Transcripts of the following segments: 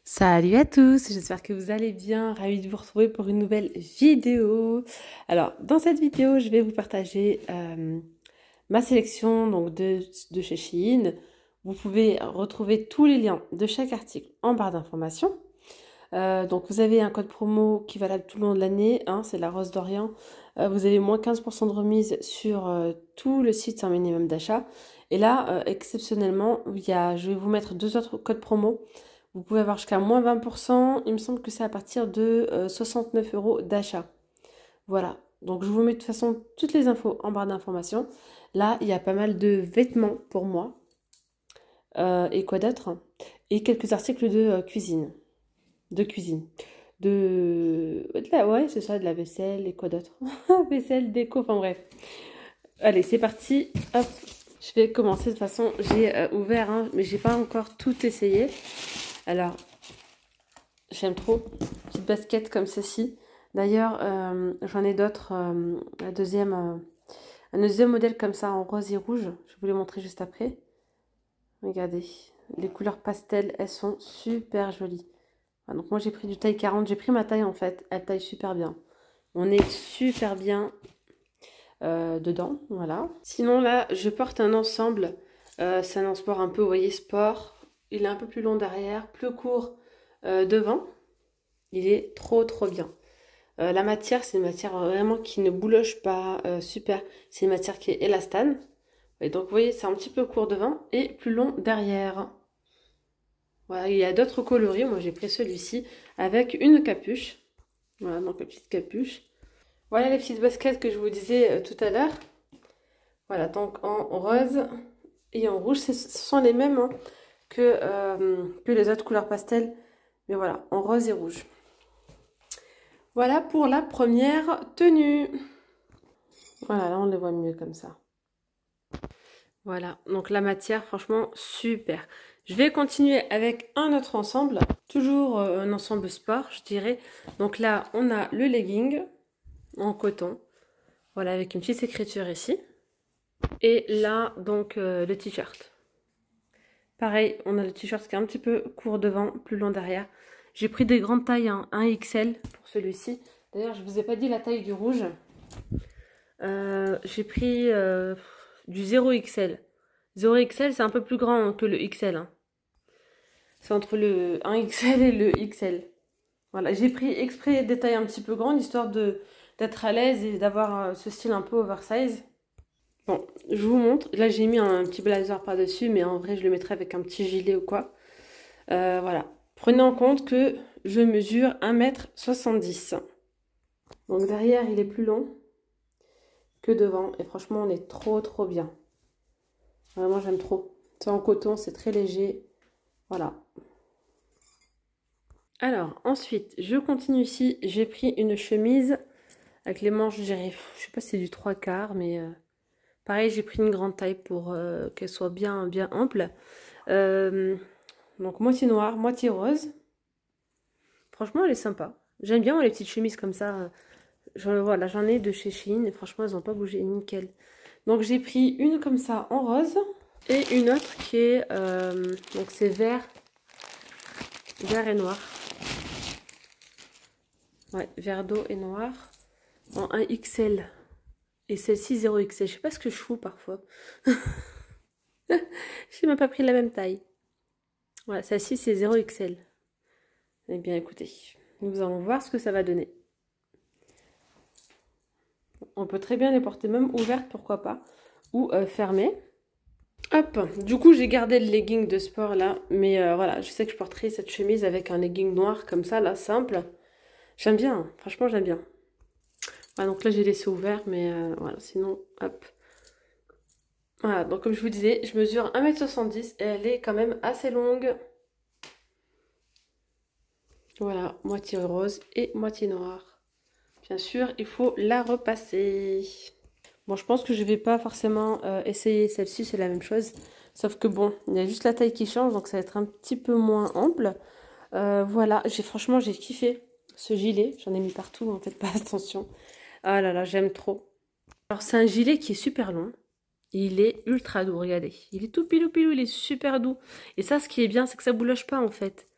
Salut à tous, j'espère que vous allez bien, ravie de vous retrouver pour une nouvelle vidéo. Alors, dans cette vidéo, je vais vous partager ma sélection donc de chez Shein. Vous pouvez retrouver tous les liens de chaque article en barre d'informations. Donc, vous avez un code promo qui est valable tout le long de l'année, hein, c'est la Rose d'Orient. Vous avez moins 15% de remise sur tout le site sans minimum d'achat. Et là, exceptionnellement, je vais vous mettre deux autres codes promo. Vous pouvez avoir jusqu'à moins 20%. Il me semble que c'est à partir de 69 € d'achat. Voilà. Donc, je vous mets de toute façon toutes les infos en barre d'informations. Là, il y a pas mal de vêtements pour moi. Et quoi d'autre? Et quelques articles de cuisine. De cuisine. Ouais, c'est ça, de la vaisselle et quoi d'autre? Vaisselle, déco, enfin bref. Allez, c'est parti. Hop. Je vais commencer de toute façon. J'ai ouvert, hein, mais j'ai pas encore tout essayé. Alors, j'aime trop. Petite basket comme ceci. D'ailleurs, j'en ai d'autres. Un deuxième modèle comme ça en rose et rouge. Je vais vous les montrer juste après. Regardez. Les couleurs pastel, elles sont super jolies. Voilà, donc moi, j'ai pris du taille 40. J'ai pris ma taille en fait. Elle taille super bien. On est super bien dedans. Voilà. Sinon, là, je porte un ensemble. C'est un sport un peu, vous voyez, sport. Il est un peu plus long derrière, plus court devant. Il est trop bien. La matière, c'est une matière vraiment qui ne bouloche pas, super. C'est une matière qui est élastane. Et donc, vous voyez, c'est un petit peu court devant et plus long derrière. Voilà, il y a d'autres coloris. Moi, j'ai pris celui-ci avec une capuche. Voilà, donc la petite capuche. Voilà les petites baskets que je vous disais tout à l'heure. Voilà, donc en rose et en rouge. Ce sont les mêmes hein, que les autres couleurs pastel. Mais voilà, en rose et rouge. Voilà pour la première tenue. Voilà, là on les voit mieux comme ça. Voilà, donc la matière, franchement, super. Je vais continuer avec un autre ensemble. Toujours un ensemble sport, je dirais. Donc là, on a le legging en coton. Voilà, avec une petite écriture ici. Et là, donc, le t-shirt. Pareil, on a le t-shirt qui est un petit peu court devant, plus long derrière. J'ai pris des grandes tailles, hein, 1XL pour celui-ci. D'ailleurs, je ne vous ai pas dit la taille du rouge. J'ai pris du 0XL. 0XL, c'est un peu plus grand que le XL. Hein. C'est entre le 1XL et le XL. Voilà, j'ai pris exprès des tailles un petit peu grandes, histoire d'être à l'aise et d'avoir ce style un peu oversize. Bon, je vous montre. Là, j'ai mis un petit blazer par-dessus, mais en vrai, je le mettrai avec un petit gilet ou quoi. Voilà. Prenez en compte que je mesure 1,70 m. Donc derrière, il est plus long que devant. Et franchement, on est trop bien. Vraiment, j'aime trop. C'est en coton, c'est très léger. Voilà. Alors, ensuite, je continue ici. J'ai pris une chemise avec les manches, je sais pas si c'est du 3/4, mais pareil, j'ai pris une grande taille pour qu'elle soit bien ample. Donc, moitié noire, moitié rose. Franchement, elle est sympa. J'aime bien les petites chemises comme ça. Voilà, j'en ai de chez Shein et franchement, elles n'ont pas bougé, nickel. Donc, j'ai pris une comme ça en rose et une autre qui est, donc c'est vert et noir. Ouais, vert d'eau et noir en 1XL. Et celle-ci 0XL. Je sais pas ce que je fous parfois. J'ai même pas pris la même taille. Voilà, celle-ci c'est 0XL. Eh bien écoutez, nous allons voir ce que ça va donner. On peut très bien les porter même ouvertes, pourquoi pas, ou fermées. Hop, du coup j'ai gardé le legging de sport là, mais voilà, je sais que je porterai cette chemise avec un legging noir comme ça, là, simple. J'aime bien, hein. Franchement j'aime bien. Voilà, donc là j'ai laissé ouvert, mais voilà, sinon, hop. Voilà, donc comme je vous disais, je mesure 1,70 m et elle est quand même assez longue. Voilà, moitié rose et moitié noire. Bien sûr, il faut la repasser. Bon, je pense que je vais pas forcément essayer celle-ci, c'est la même chose. Sauf que bon, il y a juste la taille qui change, donc ça va être un petit peu moins ample. Voilà, franchement, j'ai kiffé ce gilet. J'en ai mis partout, en fait, pas attention. Ah là là, j'aime trop. Alors, c'est un gilet qui est super long. Il est ultra doux, regardez. Il est tout pilou pilou, il est super doux. Et ça, ce qui est bien, c'est que ça bouloche pas, en fait.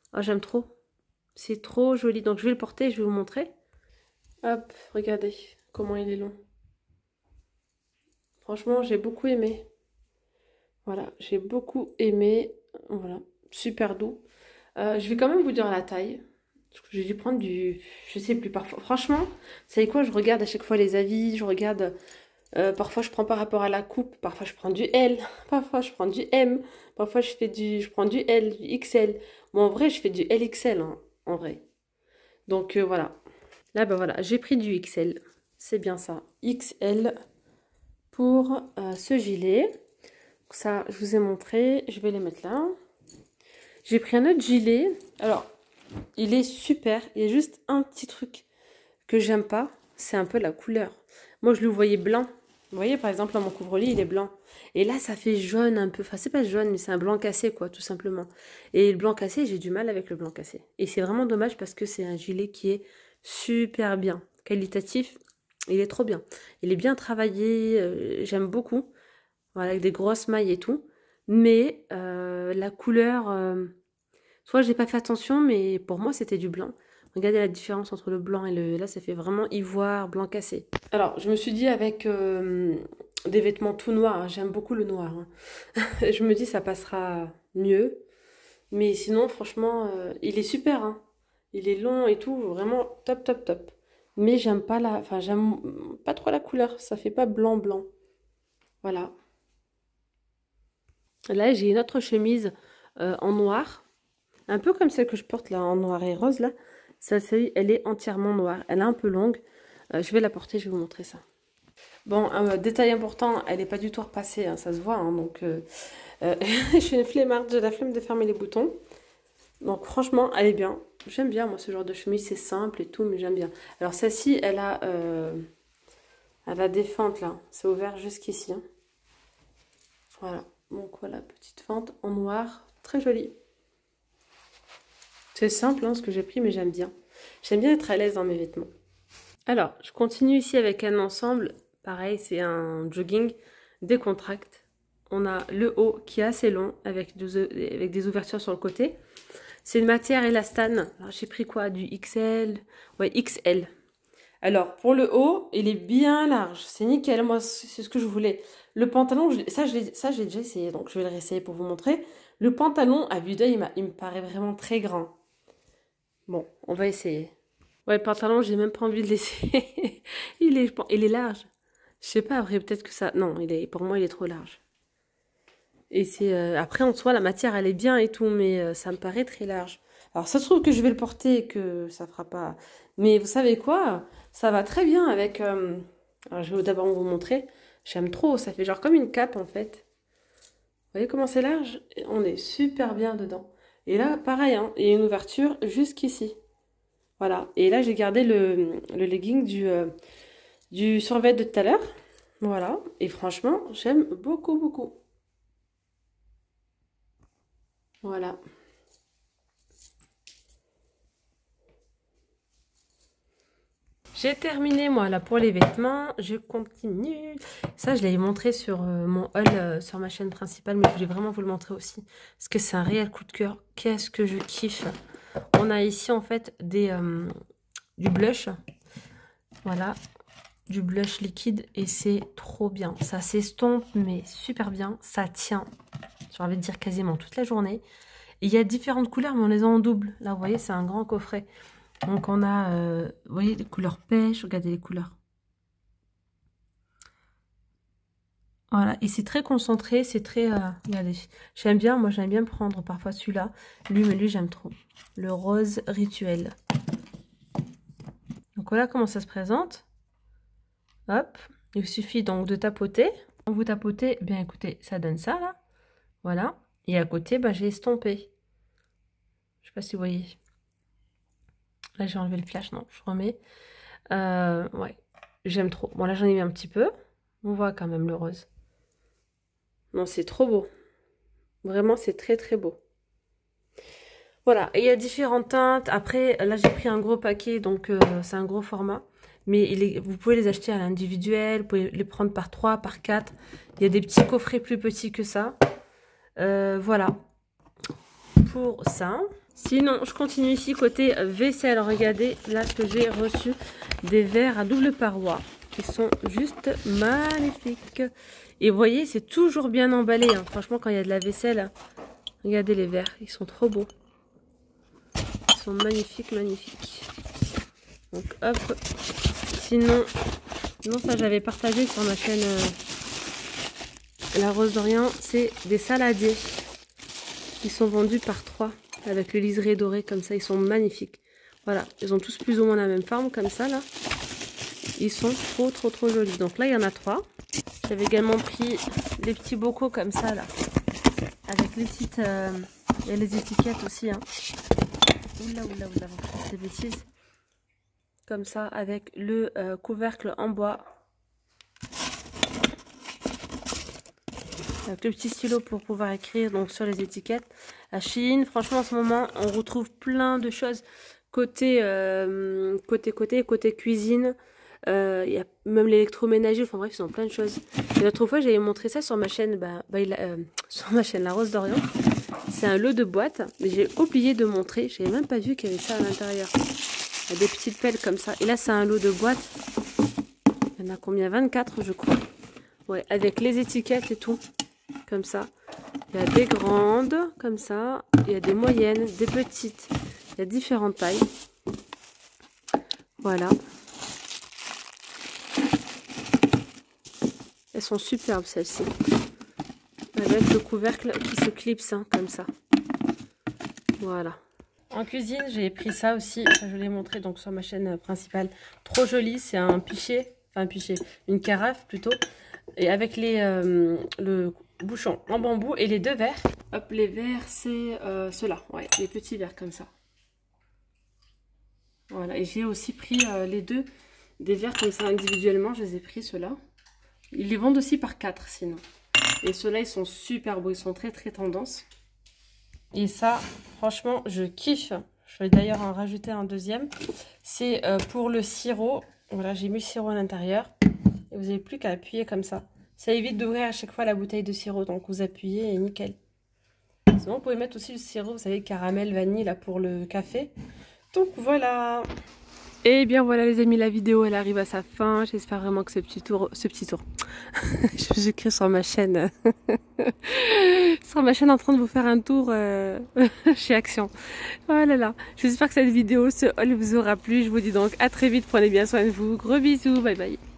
Oh, j'aime trop. C'est trop joli. Donc, je vais le porter, je vais vous montrer. Hop, regardez comment il est long. Franchement, j'ai beaucoup aimé. Voilà, j'ai beaucoup aimé. Voilà, super doux. Je vais quand même vous dire la taille. Parce que j'ai dû prendre du... Je sais plus, parfois. Franchement, vous savez quoi? Je regarde à chaque fois les avis. Je regarde... parfois, je prends par rapport à la coupe. Parfois, je prends du L. Parfois, je prends du M. Parfois, je prends du L, du XL. Bon, en vrai, je fais du LXL, hein, en vrai. Donc, voilà. Là, ben voilà, j'ai pris du XL. C'est bien ça. XL pour ce gilet. Ça, je vous ai montré. Je vais les mettre là. J'ai pris un autre gilet. Alors, il est super. Il y a juste un petit truc que j'aime pas. C'est un peu la couleur. Moi, je le voyais blanc. Vous voyez, par exemple, dans mon couvre-lit, il est blanc. Et là, ça fait jaune un peu. Enfin, c'est pas jaune, mais c'est un blanc cassé, quoi, tout simplement. Et le blanc cassé, j'ai du mal avec le blanc cassé. Et c'est vraiment dommage parce que c'est un gilet qui est super bien. Qualitatif, il est trop bien. Il est bien travaillé. J'aime beaucoup. Voilà, avec des grosses mailles et tout. Mais la couleur... soit j'ai pas fait attention, mais pour moi, c'était du blanc. Regardez la différence entre le blanc et le... Là, ça fait vraiment ivoire, blanc cassé. Alors, je me suis dit avec des vêtements tout noirs, hein, j'aime beaucoup le noir. Hein. Je me dis ça passera mieux. Mais sinon, franchement, il est super. Hein. Il est long et tout, vraiment top, top, top. Mais j'aime pas la... Enfin, j'aime pas trop la couleur. Ça fait pas blanc-blanc. Voilà. Là, j'ai une autre chemise en noir. Un peu comme celle que je porte là, en noir et rose, là. Celle-ci, elle est entièrement noire. Elle est un peu longue. Je vais la porter, je vais vous montrer ça. Bon, détail important, elle n'est pas du tout repassée, hein, ça se voit. Hein, donc, je suis une flemmarde, j'ai la flemme de fermer les boutons. Donc, franchement, elle est bien. J'aime bien, moi, ce genre de chemise. C'est simple et tout, mais j'aime bien. Alors, celle-ci, elle a des fentes, là. C'est ouvert jusqu'ici. Hein. Voilà. Donc, voilà, petite fente en noir. Très jolie. C'est simple hein, ce que j'ai pris, mais j'aime bien. J'aime bien être à l'aise dans mes vêtements. Alors, je continue ici avec un ensemble. Pareil, c'est un jogging décontracte. On a le haut qui est assez long avec des ouvertures sur le côté. C'est une matière élastane. Alors, j'ai pris quoi? Du XL? Ouais, XL. Alors, pour le haut, il est bien large. C'est nickel. Moi, c'est ce que je voulais. Le pantalon, ça, j'ai déjà essayé. Donc, je vais le réessayer pour vous montrer. Le pantalon, à vue d'œil, il me paraît vraiment très grand. Bon, on va essayer. Ouais, le pantalon, j'ai même pas envie de l'essayer. il est large. Je sais pas, après, peut-être que ça... Non, pour moi, il est trop large. Et c'est... après, en soi, la matière, elle est bien et tout, mais ça me paraît très large. Alors, ça se trouve que je vais le porter et que ça fera pas... Mais vous savez quoi? Ça va très bien avec... Alors, je vais d'abord vous montrer. J'aime trop, ça fait genre comme une cape, en fait. Vous voyez comment c'est large? On est super bien dedans. Et là, pareil, hein, il y a une ouverture jusqu'ici. Voilà. Et là, j'ai gardé le legging du survêt de tout à l'heure. Voilà. Et franchement, j'aime beaucoup, beaucoup. Voilà. J'ai terminé, moi, là, pour les vêtements. Je continue. Ça, je l'avais montré sur mon haul, sur ma chaîne principale, mais je voulais vraiment vous le montrer aussi. Parce que c'est un réel coup de cœur. Qu'est-ce que je kiffe. On a ici, en fait, du blush. Voilà. Du blush liquide. Et c'est trop bien. Ça s'estompe, mais super bien. Ça tient, j'ai envie de dire, quasiment toute la journée. Et il y a différentes couleurs, mais on les a en double. Là, vous voyez, c'est un grand coffret. Donc on a, vous voyez, les couleurs pêche, regardez les couleurs. Voilà, et c'est très concentré, c'est très, regardez, j'aime bien, moi j'aime bien prendre parfois celui-là. Mais lui j'aime trop. Le rose rituel. Donc voilà comment ça se présente. Hop, il suffit donc de tapoter. Quand vous tapotez, bien écoutez, ça donne ça là. Voilà, et à côté, bah, j'ai estompé. Je sais pas si vous voyez. Là, j'ai enlevé le flash, non, je remets. Ouais, j'aime trop. Bon, là, j'en ai mis un petit peu. On voit quand même le rose. Non, c'est trop beau. Vraiment, c'est très, très beau. Voilà, et il y a différentes teintes. Après, là, j'ai pris un gros paquet, donc c'est un gros format. Mais vous pouvez les acheter à l'individuel, vous pouvez les prendre par 3, par 4. Il y a des petits coffrets plus petits que ça. Voilà, pour ça. Sinon, je continue ici côté vaisselle. Regardez, là que j'ai reçu des verres à double paroi qui sont juste magnifiques. Et vous voyez, c'est toujours bien emballé. Hein. Franchement, quand il y a de la vaisselle, regardez les verres, ils sont trop beaux. Ils sont magnifiques, magnifiques. Donc hop. Sinon, non, ça j'avais partagé sur ma chaîne La Rose d'Orient. C'est des saladiers. Ils sont vendus par 3 avec le liseré doré comme ça. Ils sont magnifiques. Voilà, ils ont tous plus ou moins la même forme comme ça là. Ils sont trop jolis. Donc là, il y en a 3. J'avais également pris des petits bocaux comme ça là. Avec les petites... il y a les étiquettes aussi. Hein. Oula, c'est des bêtises. Comme ça, avec le couvercle en bois. Avec le petit stylo pour pouvoir écrire donc sur les étiquettes. À Shein, franchement en ce moment, on retrouve plein de choses côté cuisine. Il y a même l'électroménager, enfin bref, ils ont plein de choses. Et l'autre fois, j'avais montré ça sur ma chaîne, sur ma chaîne La Rose d'Orient. C'est un lot de boîtes, mais j'ai oublié de montrer. Je n'avais même pas vu qu'il y avait ça à l'intérieur. Il y a des petites pelles comme ça. Et là, c'est un lot de boîtes. Il y en a combien? 24, je crois. Ouais, avec les étiquettes et tout. Comme ça. Il y a des grandes, comme ça. Il y a des moyennes, des petites. Il y a différentes tailles. Voilà. Elles sont superbes, celles-ci. Avec le couvercle qui se clipse, hein, comme ça. Voilà. En cuisine, j'ai pris ça aussi. Ça, je l'ai montré donc sur ma chaîne principale. Trop joli. C'est un pichet. Enfin, un pichet. Une carafe, plutôt. Et avec le bouchon en bambou et les 2 verres. Hop, les verres, c'est ceux-là. Ouais, les petits verres comme ça. Voilà. Et j'ai aussi pris des verres comme ça individuellement. Je les ai pris, ceux-là. Ils les vendent aussi par 4 sinon. Et ceux-là, ils sont super beaux. Ils sont très tendance. Et ça, franchement, je kiffe. Je vais d'ailleurs en rajouter un deuxième. C'est pour le sirop. Voilà, j'ai mis le sirop à l'intérieur. Et vous n'avez plus qu'à appuyer comme ça. Ça évite d'ouvrir à chaque fois la bouteille de sirop. Donc vous appuyez et nickel. Sinon, vous pouvez mettre aussi le sirop, vous savez, caramel, vanille, là, pour le café. Donc voilà. Et bien voilà les amis, la vidéo elle arrive à sa fin. J'espère vraiment que ce petit tour, j'écris sur ma chaîne, en train de vous faire un tour chez Action. Oh là là, j'espère que cette vidéo, ce haul vous aura plu. Je vous dis donc à très vite, prenez bien soin de vous. Gros bisous, bye bye.